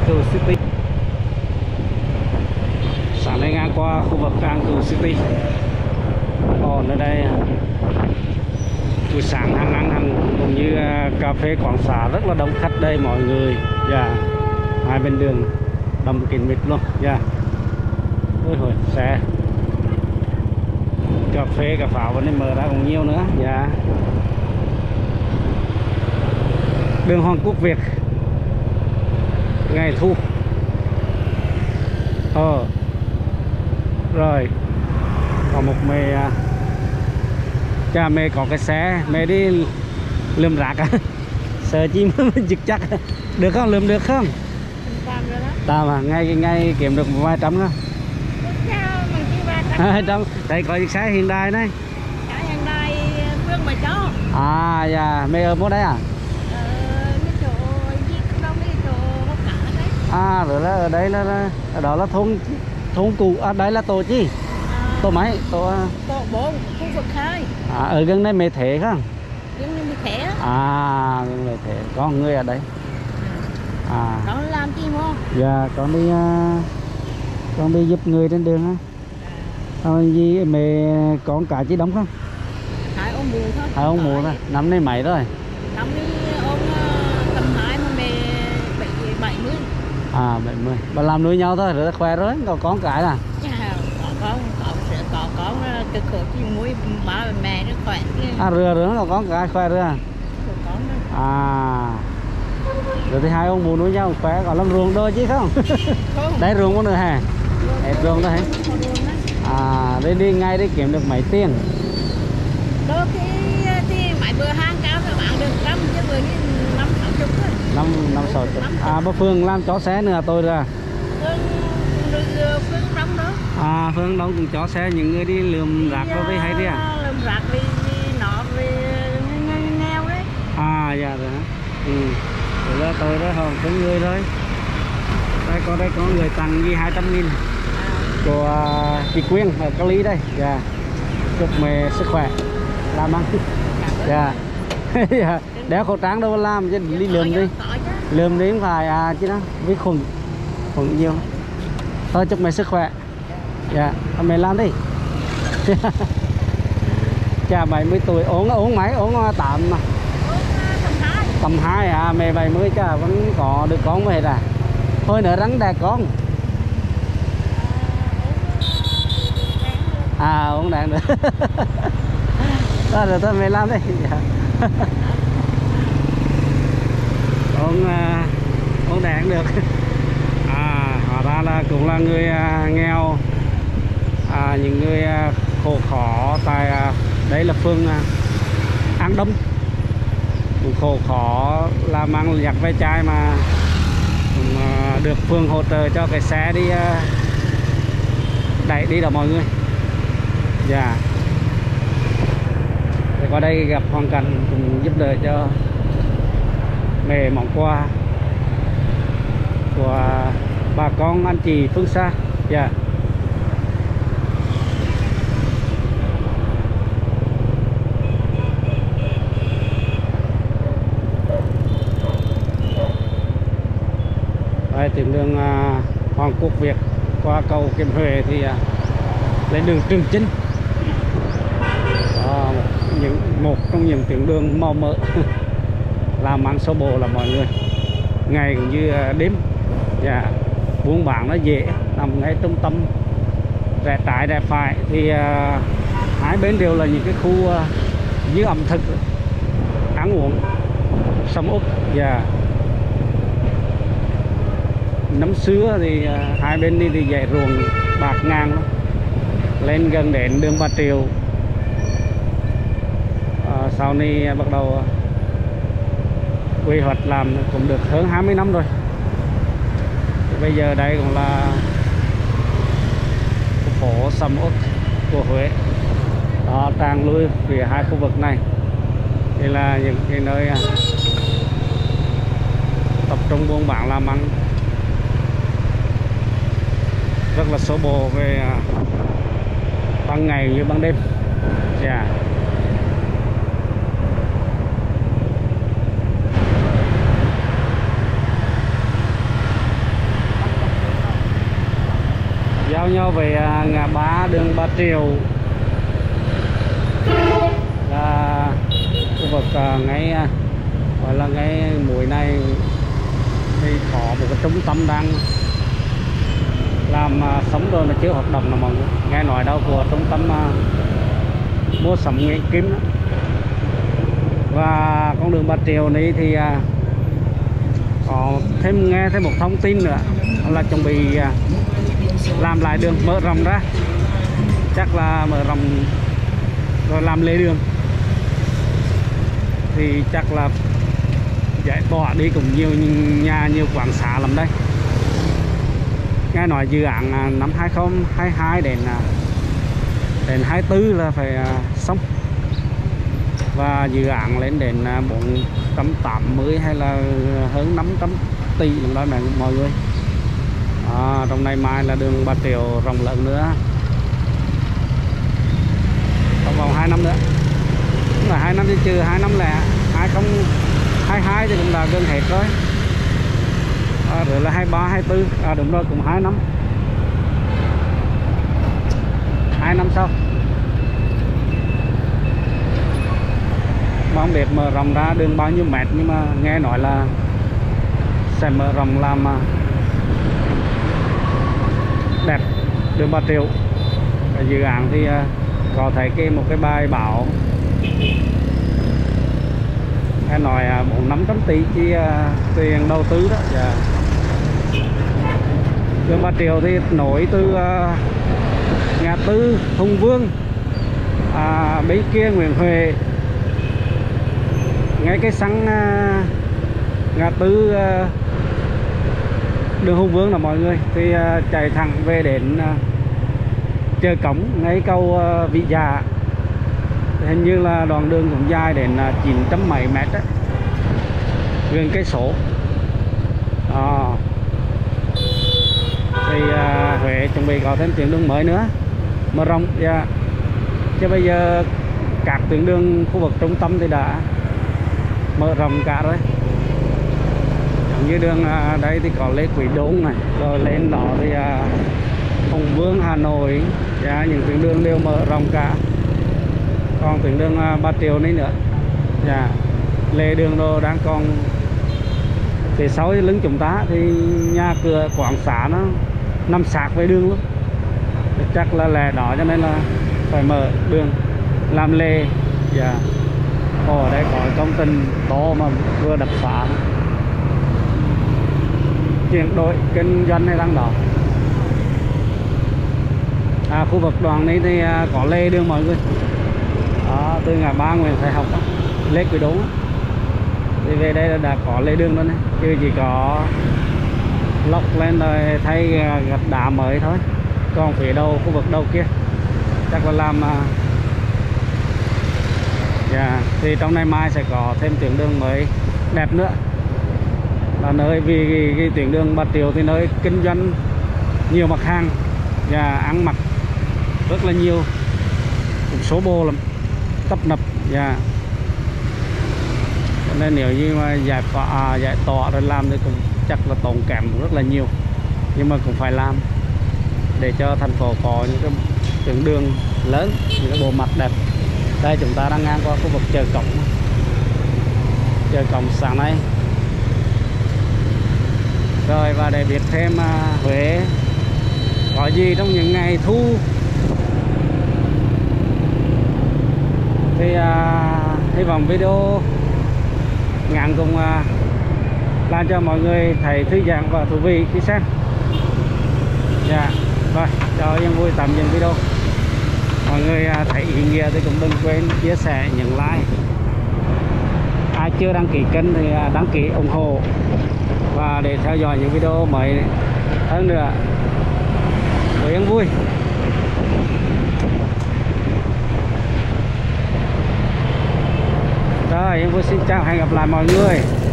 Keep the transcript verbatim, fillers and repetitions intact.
Cửu City. Sáng nay ngang qua khu vực An Cửu City. Còn ở đây buổi sáng hàng ăn hàng cũng như cà phê Quảng Xá rất là đông khách đây mọi người. Dạ, yeah. Hai bên đường đông kín mít luôn. Dạ. Yeah. Ôi hồi xe cà phê cà pháo vẫn mở ra còn nhiều nữa. Dạ. Yeah. Đường Hoàng Quốc Việt ngày thu. Ờ rồi còn một mẹ cha mẹ có cái xe mẹ đi lượm rác à. Sợ chi mới giật chắc được không, lượm được không? Tao mà ngay ngay kiếm được vài trăm không? Hai trăm đây có chiếc xe hiện đại này. Hiện đại Phương mà cho. À dạ, mẹ ở mua đây à? À rồi là ở đây là, là ở đó là thôn thôn cụ, à đây là tổ chi? À, tổ mấy? Tổ tổ bốn, khu vực hai. À ở gần đây mẹ Thế không? Gần đây mẹ Thế. À gần mẹ Thế, có người ở đây. À. Con làm chi mua? Dạ con đi uh, con đi giúp người trên đường á. Thôi gì mẹ con cả chỉ đóng không? Hai ông mù thôi. Hai ông mù thôi. Năm nay mấy rồi? Năm nay ông tầm hai mà mẹ bảy mươi. À bảy mươi. Bà làm nuôi nhau thôi, rồi khỏe rồi, có con cái là. Dạ, có con, có có con cực khổ chi muối ba mẹ nó khỏe. À rửa rửa có con cái khỏe rồi. Con à rồi thì hai ông mù nuôi nhau khỏe, còn làm ruộng đôi chứ không? Không. Đấy ruộng có nữa hả? Hết ruộng đó hả? À đây đi ngay đi kiếm được mấy tiền. Đôi khi thì mấy bữa hàng cao các bạn được trăm chứ bữa như năm sáu chục thôi. Năm năm sáu chục. À bà Phương làm chó xe nữa tôi ra. Phương Phương Đông đó. À Phương Đông cùng chó xe những người đi lượm rác có với hay đi à? Lượm rác vì nó vì nghèo đấy. À dạ rồi hả? Ừ. Rồi là tôi đó không có người thôi. Đây có đây có người tặng gì hai trăm nghìn của chị Quyên ở Cali đây. Dạ. Chúc mẹ sức khỏe làm ăn. Dạ. Dạ. Đeo khẩu trang đâu làm chứ đi lượm đi. Lượm đi không phải à chứ đó với khuẩn khuẩn nhiều. Thôi chúc mẹ sức khỏe. Dạ. Mẹ làm đi. Cha bảy mươi tuổi ốm ốm mấy ốm tạm mà. Tầm hai à, mẹ bảy mươi cha vẫn có được con về à. Thôi nữa rắn đẻ con. À uống đạn được. Thôi rồi thôi mẹ làm đi. Dạ. Uống uh, uống đạn được. À hóa ra là cũng là người uh, nghèo, à, những người uh, khổ khó tại uh, đây là phường uh, An Đông, cũng khổ khó làm ăn giặt ve chai mà cũng, uh, được phường hỗ trợ cho cái xe đi uh, đẩy đi đó mọi người. Dạ. Yeah. Thì qua đây gặp hoàn cảnh cũng giúp đỡ cho mẹ món quà của bà con anh chị phương xa. Dạ. Yeah. Đây tuyến đường uh, Hoàng Quốc Việt qua cầu Kim Huệ thì uh, lên đường Trường Chinh. Đó, những một trong những tuyến đường màu mỡ làm ăn số bộ là mọi người ngày cũng như đêm. Dạ. Buôn bán nó dễ, nằm ngay trung tâm, rẽ trái rẽ phải thì uh, hai bên đều là những cái khu uh, như ẩm thực, ăn uống, sầm uất. Dạ. Năm xưa thì uh, hai bên đi thì dãy ruộng bạc ngang lắm. Lên gần đến đường Bà Triệu. À, sau này bắt đầu quy hoạch làm cũng được hơn hai mươi năm rồi. Thì bây giờ đây cũng là phố sầm uất của Huế. Đó, tràn lui về hai khu vực này. Đây là những cái nơi tập trung buôn bán làm ăn rất là số bộ về ban ngày như ban đêm. Dạ. Yeah. giao nhau về à, ngã ba đường Bà Triệu, là khu vực à, ngay à, gọi là ngay mũi này thì có một cái trung tâm đang làm à, sống rồi mà chưa hoạt động là mọi người nghe nói đâu của trung tâm à, mua sắm Nguyễn Kim đó. Và con đường Bà Triệu này thì à, có thêm nghe thêm một thông tin nữa là chuẩn bị à, làm lại đường, mở rộng ra, chắc là mở rộng rồi làm lề đường thì chắc là giải tỏa đi cũng nhiều nhà, nhiều quán xá lắm đây. Nghe nói dự án à, năm hai không hai hai đến à, đến hai tư là phải à, xong, và dự án lên đến à, bốn trăm tám mươi hay là hơn năm trăm tỷ đồng đó này mọi người. À, trong này mai là đường Bà Triệu rộng lớn nữa, trong vòng hai năm nữa, cũng là hai năm chứ trừ hai năm là hai không hai hai thì cũng là gần hết rồi. À, rồi là hai ba hai tư, à đúng rồi, cũng hai năm, hai năm sau. Mà không biết mở rộng ra đường bao nhiêu mét, nhưng mà nghe nói là sẽ mở rộng làm đẹp đường Bà Triệu. Dự án thì có thấy cái một cái bài báo nghe nói bốn năm trăm tỷ chi tiền đầu tư đó. Dạ. Đường Bà Triệu thì nối từ ngã tư Hùng Vương à, bên kia Nguyễn Huệ, ngay cái sắn ngã tư đường Hùng Vương là mọi người, thì chạy thẳng về đến chợ Cống ngay cầu Vị Dạ. Hình như là đoạn đường cũng dài đến chín trăm mấy mét đấy, gần cây số. À, thì à, Huế chuẩn bị có thêm tuyến đường mới nữa, mở rộng. Yeah. Chứ bây giờ các tuyến đường khu vực trung tâm thì đã mở rộng cả rồi. Giống như đường à, đây thì có Lê Quý Đôn này, rồi lên đó thì à, Hùng Vương Hà Nội. Yeah, những tuyến đường đều mở rộng cả. Còn tuyến đường à, Bà Triệu này nữa. Yeah. Lề đường đồ đang còn phía sau lưng chúng ta thì nhà cửa quán xá nó nằm sát với đường luôn, chắc là lề đó cho nên là phải mở đường làm lề. Dạ. Ở đây có công trình to mà vừa đập phá, chuyển đổi kinh doanh hay đang đỏ. À, khu vực đoàn này thì có lề đường mọi người. Đó, từ ngã ba Nguyễn Thái Học, Lê Quý Đôn thì về đây là đã có lề đường đó này, chứ chỉ có lọc lên rồi thay gạch đá mới thôi. Còn phía đầu khu vực đầu kia chắc là làm yeah. Thì trong này mai sẽ có thêm tuyến đường mới đẹp nữa, là nơi vì cái, cái tuyến đường Bà Triệu thì nơi kinh doanh nhiều mặt hàng và ăn mặc rất là nhiều, cũng số bô lắm, tấp nập. Và nên nếu như mà giải à, giải tỏa rồi làm thì cũng chắc là tốn kém rất là nhiều, nhưng mà cũng phải làm để cho thành phố có những cái tuyến đường lớn, những cái bộ mặt đẹp. Đây chúng ta đang ngang qua khu vực chợ Cống, chợ Cống sáng nay. Rồi, và để biết thêm uh, Huế có gì trong những ngày thu thì uh, hy vọng video ngắn cùng uh, làm cho mọi người thấy thư giãn và thú vị khi xem. Dạ. Yeah. Rồi, cho em vui tạm dừng video. Mọi người uh, thấy ý nghĩa thì cũng đừng quên chia sẻ, nhấn like. Ai chưa đăng ký kênh thì uh, đăng ký ủng hộ và để theo dõi những video mới hơn nữa với em vui. Rồi, em vui xin chào, hẹn gặp lại mọi người.